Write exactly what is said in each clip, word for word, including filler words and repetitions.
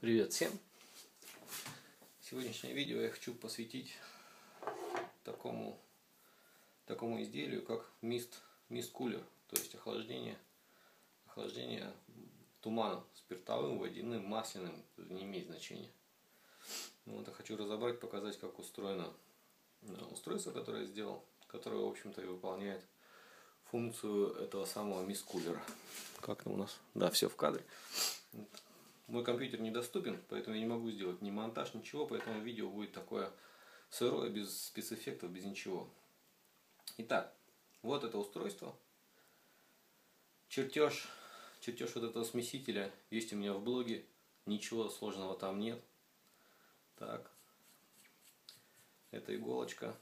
Привет всем! Сегодняшнее видео я хочу посвятить такому, такому изделию, как мист, мист кулер, то есть охлаждение, охлаждение туманом спиртовым, водяным, масляным, не имеет значения. Ну, вот я хочу разобрать, показать, как устроено устройство, которое я сделал, которое, в общем-то, и выполняет функцию этого самого мист кулера. Как там у нас? Да, все в кадре. Мой компьютер недоступен, поэтому я не могу сделать ни монтаж, ничего, поэтому видео будет такое сырое, без спецэффектов, без ничего. Итак, вот это устройство. Чертеж, чертеж вот этого смесителя есть у меня в блоге. Ничего сложного там нет. Так, это иголочка.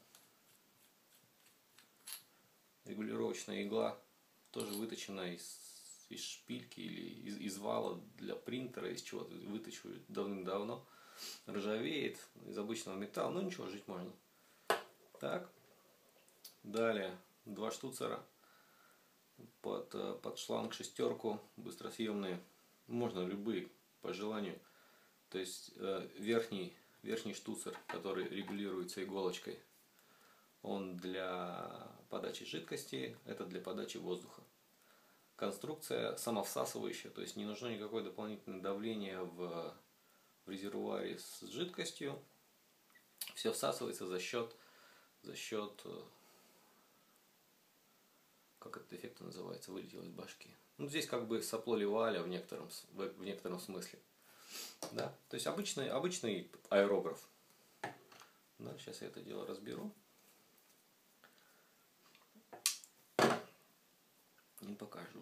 Регулировочная игла, тоже выточена из из шпильки или из, из вала для принтера, из чего-то вытачиваю давным-давно. Ржавеет, из обычного металла, но ничего, жить можно. Так, далее два штуцера под, под шланг шестерку, быстросъемные, можно любые по желанию. То есть верхний, верхний штуцер, который регулируется иголочкой, он для подачи жидкости, это для подачи воздуха. Конструкция самовсасывающая, то есть не нужно никакое дополнительное давление в, в резервуаре с жидкостью. Все всасывается за счет, за счет, как этот эффект называется, вылетел из башки. Ну, здесь как бы сопло Леваля в некотором, в некотором смысле. Да? То есть обычный, обычный аэрограф. Да, сейчас я это дело разберу. Не покажу.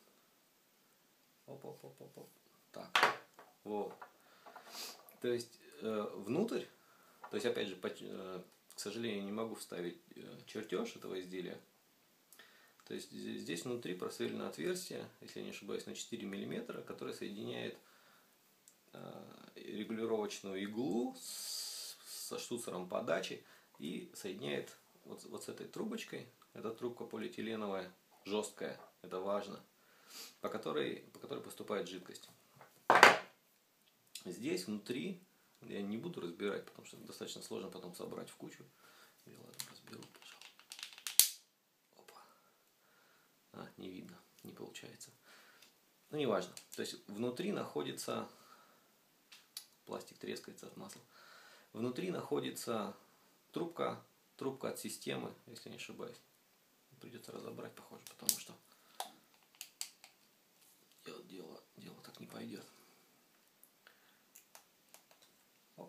Оп, оп, оп, оп, оп. Так, вот. То есть э, внутрь, то есть опять же, по, э, к сожалению, не могу вставить э, чертеж этого изделия. То есть здесь внутри просверлено отверстие, если я не ошибаюсь, на четыре миллиметра, которое соединяет э, регулировочную иглу с, со штуцером подачи и соединяет вот, вот с этой трубочкой. Эта трубка полиэтиленовая, жесткая, это важно, по которой, по которой поступает жидкость. Здесь внутри, я не буду разбирать, потому что достаточно сложно потом собрать в кучу. Я ладно, разберу, пожалуй. Опа. А, не видно, не получается. Ну, не важно. То есть внутри находится, пластик трескается от масла. Внутри находится трубка, трубка от системы, если не ошибаюсь. Придется разобрать, похоже, потому что дело, дело так не пойдет. Оп.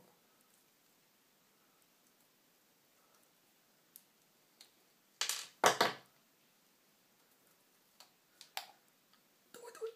Давай, давай.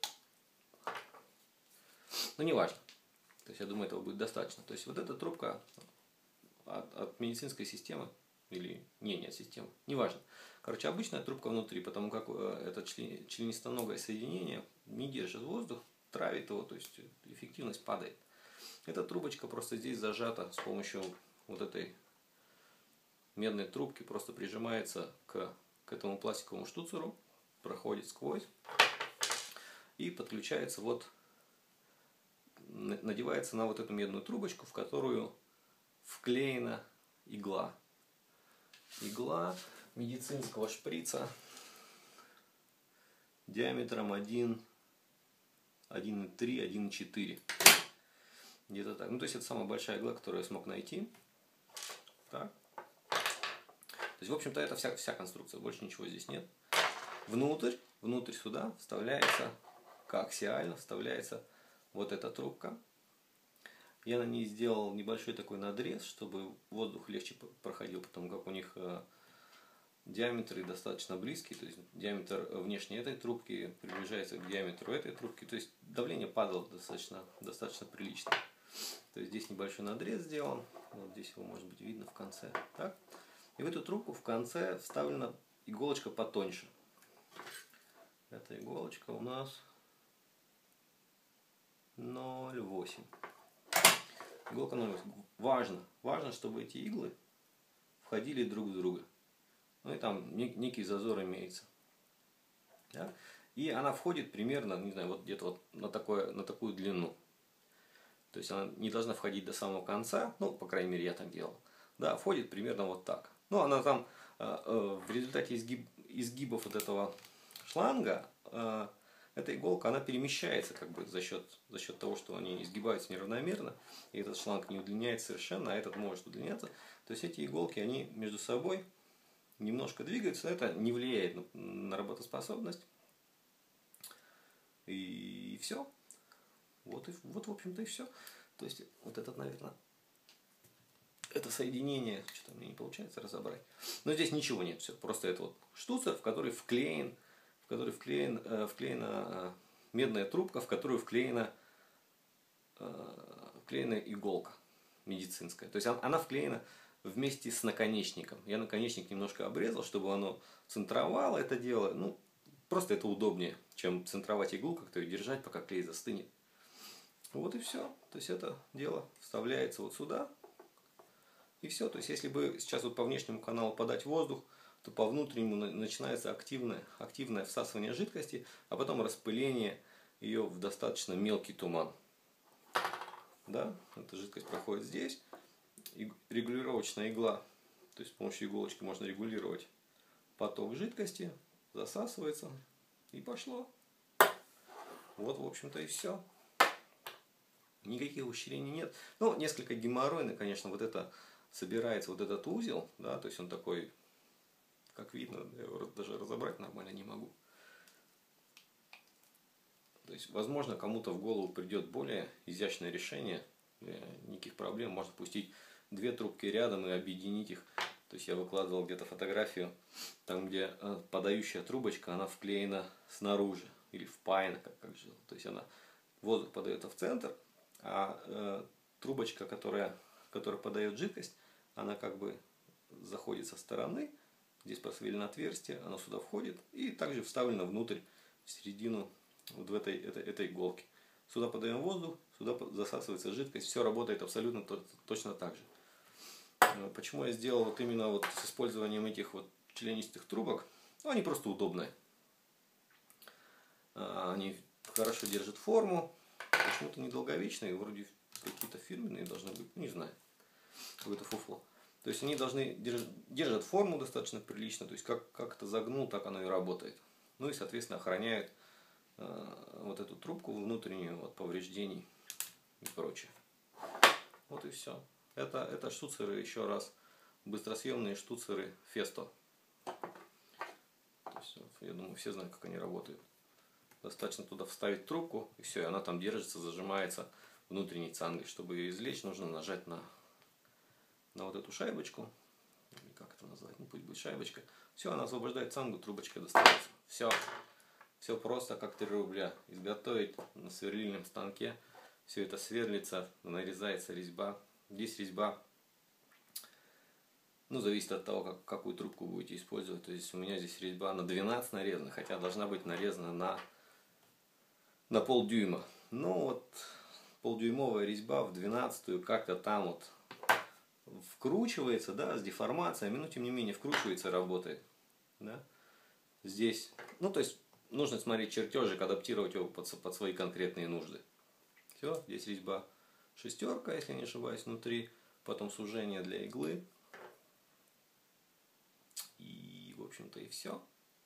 Ну, не важно. То есть, я думаю, этого будет достаточно. То есть, вот эта трубка от, от медицинской системы, или не, не от системы, неважно. Короче, обычная трубка внутри, потому как это член, членистоногое соединение не держит воздух, травит его, то есть эффективность падает. Эта трубочка просто здесь зажата с помощью вот этой медной трубки, просто прижимается к, к этому пластиковому штуцеру, проходит сквозь и подключается вот, надевается на вот эту медную трубочку, в которую вклеена игла. Игла медицинского шприца диаметром один и три — один и четыре. Где-то так. Ну, то есть это самая большая игла, которую я смог найти. Так. То есть, в общем-то, это вся, вся конструкция. Больше ничего здесь нет. Внутрь, внутрь сюда вставляется, коаксиально вставляется вот эта трубка. Я на ней сделал небольшой такой надрез, чтобы воздух легче проходил, потому как у них э, диаметры достаточно близкие, то есть диаметр внешней этой трубки приближается к диаметру этой трубки, то есть давление падало достаточно, достаточно прилично. То есть здесь небольшой надрез сделан, вот здесь его может быть видно в конце. Так? И в эту трубку в конце вставлена иголочка потоньше. Эта иголочка у нас ноль восемь. Иголка ноль восемь. Важно, важно, чтобы эти иглы входили друг в друга. Ну и там некий зазор имеется. Да? И она входит примерно, не знаю, вот где-то вот на, такое, на такую длину. То То есть она не должна входить до самого конца, ну, по крайней мере, я так делал. Да, входит примерно вот так. Ну, она там э, э, в результате изгиб, изгибов вот этого шланга, э, эта иголка, она перемещается как бы за счет, за счет того, что они изгибаются неравномерно, и этот шланг не удлиняется совершенно, а этот может удлиняться. То есть эти иголки, они между собой немножко двигаются, это не влияет на, на работоспособность. И все. Вот, и, вот в общем-то, и все. То есть вот этот, наверное, это соединение, что-то мне не получается разобрать. Но здесь ничего нет, все. Просто это вот штуцер, в который вклеен, в который вклеен, э, вклеена э, медная трубка, в которую вклеена, э, вклеена иголка медицинская. То есть она, она вклеена вместе с наконечником. Я наконечник немножко обрезал, чтобы оно центровало это дело. Ну, просто это удобнее, чем центровать иглу, как-то ее держать, пока клей застынет. Вот и все. То есть это дело вставляется вот сюда. И все. То есть если бы сейчас вот по внешнему каналу подать воздух, то по внутреннему начинается активное, активное всасывание жидкости, а потом распыление ее в достаточно мелкий туман. Да, эта жидкость проходит здесь. И регулировочная игла, то есть с помощью иголочки можно регулировать поток жидкости, засасывается и пошло. Вот, в общем-то, и все. Никаких ухищрений нет. Ну, несколько геморройно, конечно, вот это собирается, вот этот узел, да, то есть он такой, как видно, я его даже разобрать нормально не могу. То есть, возможно, кому-то в голову придет более изящное решение, никаких проблем, можно пустить две трубки рядом и объединить их. То есть я выкладывал где-то фотографию, там где подающая трубочка, она вклеена снаружи или впаяна, как, как же. То есть она воздух подается в центр, а э, трубочка, которая, которая подает жидкость, она как бы заходит со стороны, здесь просверлено отверстие, она сюда входит и также вставлена внутрь, в середину вот в этой, этой, этой иголки. Сюда подаем воздух, сюда засасывается жидкость, все работает абсолютно точно так же. Почему я сделал вот именно вот с использованием этих вот членистых трубок? Ну, они просто удобные. Они хорошо держат форму, почему-то недолговечные, вроде какие-то фирменные должны быть, не знаю, какое-то фуфло. То есть они должны держать, держат форму достаточно прилично, то есть как, как это загнул, так оно и работает. Ну и, соответственно, охраняют э, вот эту трубку внутреннюю от повреждений и прочее. Вот и все. Это, это штуцеры, еще раз, быстросъемные штуцеры Festo. То есть, я думаю, все знают, как они работают. Достаточно туда вставить трубку, и все, и она там держится, зажимается внутренней цангой. Чтобы ее извлечь, нужно нажать на, на вот эту шайбочку. Или как это назвать? Ну, пусть будет шайбочка. Все, она освобождает цангу, трубочка достается. Все. Все просто, как три рубля. Изготовить на сверлильном станке. Все это сверлится, нарезается резьба. Здесь резьба, ну, зависит от того, как, какую трубку будете использовать. То есть у меня здесь резьба на двенадцать нарезана, хотя должна быть нарезана на, на полдюйма. Но вот полдюймовая резьба в двенадцатую как-то там вот вкручивается, да, с деформациями, но тем не менее вкручивается и работает. Да? Здесь, ну, то есть нужно смотреть чертежик, адаптировать его под, под свои конкретные нужды. Все, здесь резьба шестерка, если не ошибаюсь, внутри, потом сужение для иглы. И, в общем-то, и все.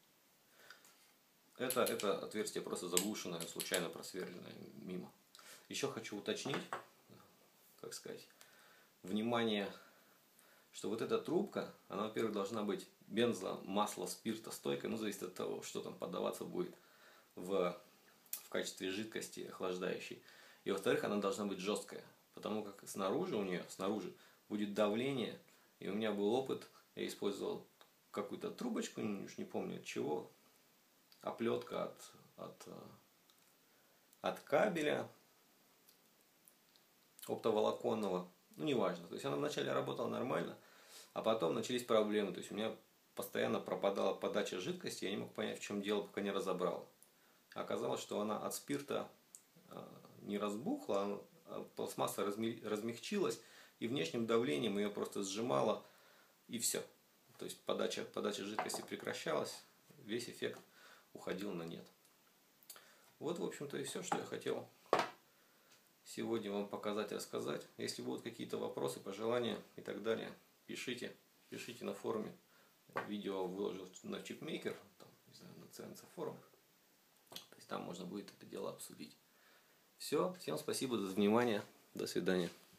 Это, это отверстие просто заглушенное, случайно просверленное мимо. Еще хочу уточнить, как сказать, внимание, что вот эта трубка, она, во-первых, должна быть бензо, масло, спирта стойкой, ну, зависит от того, что там подаваться будет в, в качестве жидкости охлаждающей. И, во-вторых, она должна быть жесткая, потому как снаружи у нее, снаружи будет давление, и у меня был опыт, я использовал какую-то трубочку, уж не помню от чего, оплетка от, от, от кабеля оптоволоконного, ну неважно, то есть она вначале работала нормально, а потом начались проблемы, то есть у меня постоянно пропадала подача жидкости, я не мог понять, в чем дело, пока не разобрал. Оказалось, что она от спирта не разбухла, а пластмасса размягчилась, и внешним давлением ее просто сжимало, и все. То есть подача, подача жидкости прекращалась, весь эффект уходил на нет. Вот, в общем-то, и все, что я хотел сегодня вам показать, рассказать. Если будут какие-то вопросы, пожелания и так далее, пишите. Пишите на форуме. Видео выложил на чипмейкер, там, не знаю, на си эн си форум. То есть там можно будет это дело обсудить. Все, всем спасибо за внимание. До свидания.